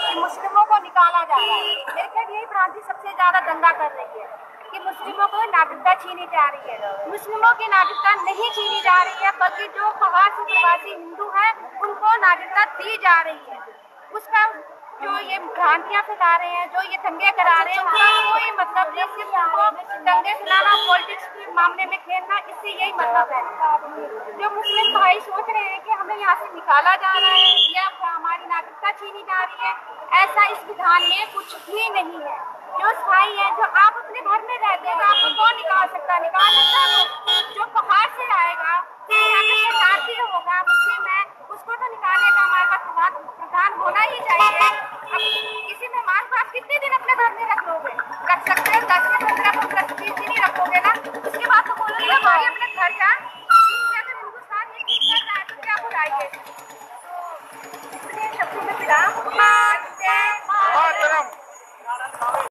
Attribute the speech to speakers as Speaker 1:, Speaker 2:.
Speaker 1: कि मुस्लिमों को निकाला जा रहा है। मेरे ख्याल यही भ्रांति सबसे ज्यादा दंगा कर रही है कि मुस्लिमों को नागरिकता छीनी जा रही है। मुस्लिमों की नागरिकता नहीं छीनी जा रही है, बल्कि जो पहाड़ से प्रवासी हिंदू हैं उनको नागरिकता दी जा रही है। उसका जो ये भ्रांतियां फैला रहे हैं, जो ये दंगे करा रहे हैं, उसका कोई मतलब नहीं। सिर्फ उनको दंगे फैलाना, पॉलिटिक्स के मामले में खेलना, इससे यही मतलब है। जो मुस्लिम भाई सोच रहे हैं कि हमें यहाँ से निकाला जा रहा है या हमारी नागरिकता छीनी जा रही है, ऐसा इस विधान में कुछ भी नहीं है। जो स्थायी है, जो आप अपने घर में रहते हैं, तो आपको कौन निकाल सकता है? निकाल सकता है जो पहाड़ से आएगा, यहाँ पे शरणार्थी होगा, मुस्लिम है, उसको तो निकालने का हमारे पास प्रधान होना ही चाहिए। अब किसी मेहमान पास कितने दिन